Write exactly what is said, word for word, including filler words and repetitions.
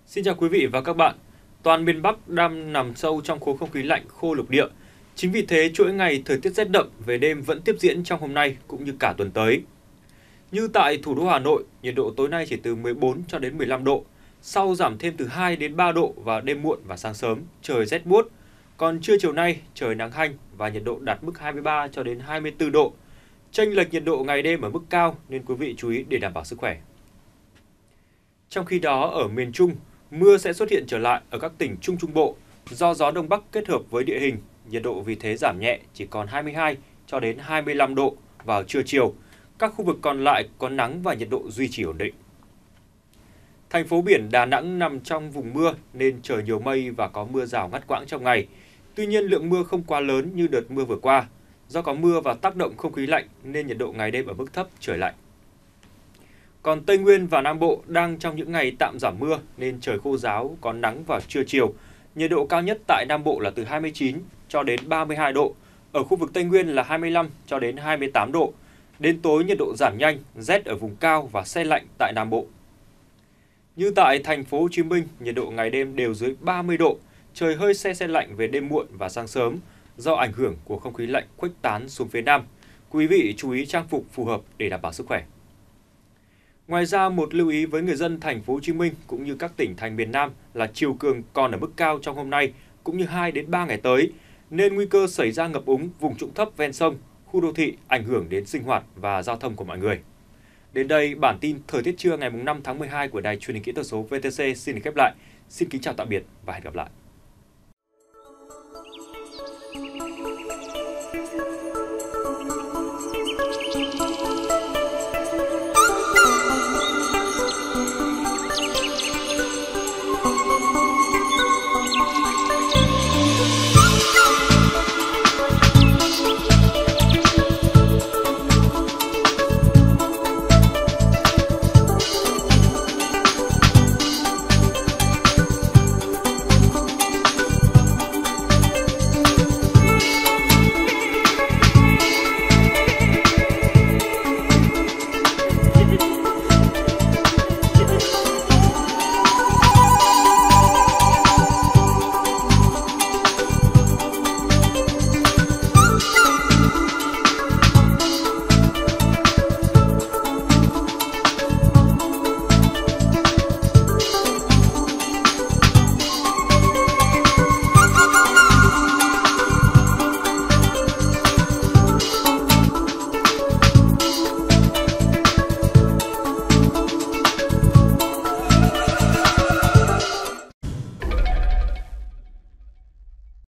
Xin chào quý vị và các bạn. Toàn miền Bắc đang nằm sâu trong khối không khí lạnh khô lục địa. Chính vì thế, chuỗi ngày thời tiết rét đậm về đêm vẫn tiếp diễn trong hôm nay cũng như cả tuần tới. Như tại thủ đô Hà Nội, nhiệt độ tối nay chỉ từ mười bốn cho đến mười lăm độ, sau giảm thêm từ hai đến ba độ vào đêm muộn và sáng sớm, trời rét buốt. Còn trưa chiều nay, trời nắng hanh và nhiệt độ đạt mức hai mươi ba cho đến hai mươi tư độ. Chênh lệch nhiệt độ ngày đêm ở mức cao nên quý vị chú ý để đảm bảo sức khỏe. Trong khi đó, ở miền Trung, mưa sẽ xuất hiện trở lại ở các tỉnh Trung Trung Bộ do gió Đông Bắc kết hợp với địa hình, nhiệt độ vì thế giảm nhẹ chỉ còn hai mươi hai cho đến hai mươi lăm độ vào trưa chiều. Các khu vực còn lại có nắng và nhiệt độ duy trì ổn định. Thành phố biển Đà Nẵng nằm trong vùng mưa nên trời nhiều mây và có mưa rào ngắt quãng trong ngày. Tuy nhiên lượng mưa không quá lớn như đợt mưa vừa qua. Do có mưa và tác động không khí lạnh nên nhiệt độ ngày đêm ở mức thấp, trời lạnh. Còn Tây Nguyên và Nam Bộ đang trong những ngày tạm giảm mưa nên trời khô ráo, có nắng vào trưa chiều. Nhiệt độ cao nhất tại Nam Bộ là từ hai mươi chín cho đến ba mươi hai độ, ở khu vực Tây Nguyên là hai mươi lăm cho đến hai mươi tám độ. Đến tối nhiệt độ giảm nhanh, rét ở vùng cao và se lạnh tại Nam Bộ. Như tại thành phố Hồ Chí Minh, nhiệt độ ngày đêm đều dưới ba mươi độ, trời hơi se se lạnh về đêm muộn và sáng sớm do ảnh hưởng của không khí lạnh khuếch tán xuống phía Nam. Quý vị chú ý trang phục phù hợp để đảm bảo sức khỏe. Ngoài ra, một lưu ý với người dân thành phố Hồ Chí Minh cũng như các tỉnh thành miền Nam là chiều cường còn ở mức cao trong hôm nay cũng như hai đến ba ngày tới, nên nguy cơ xảy ra ngập úng vùng trũng thấp ven sông, khu đô thị ảnh hưởng đến sinh hoạt và giao thông của mọi người. Đến đây, bản tin thời tiết trưa ngày năm tháng mười hai của Đài Truyền hình Kỹ thuật số vê tê xê xin được khép lại. Xin kính chào tạm biệt và hẹn gặp lại.